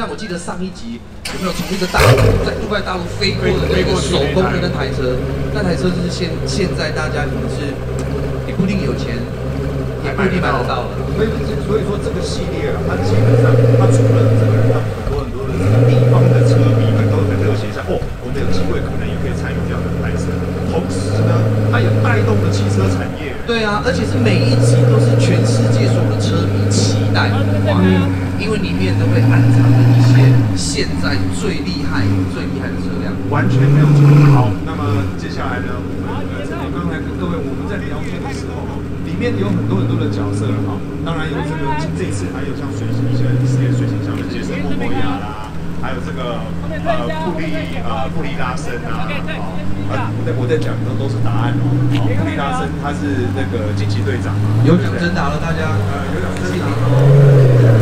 像我记得上一集有没有从一个大陆在杜拜大陆飞过的那个手工的那台车，那台车就是现在大家可能是你不一定有钱，也不一定买得到的。 所以说这个系列啊，它基本上它除了这个让很多的这个地方的车迷们都很热血，像我们有机会可能也可以参与这样的拍摄，同时呢，它也带动了汽车产业。 对啊，而且是每一集都是全世界所有的车迷期待的画面，因为里面都会暗藏着一些现在最厉害的车辆， 完全没有错。好，那么接下来呢，我刚才跟各位我们在聊天的时候，里面有很多的角色哈，当然有这一次还有像一些世界水行侠的杰森·莫摩亚啦。还有这个布利拉森啊，我在讲的都是答案哦。布利拉森他是那个惊奇队长嘛， 有奖征答了，大家有奖征答。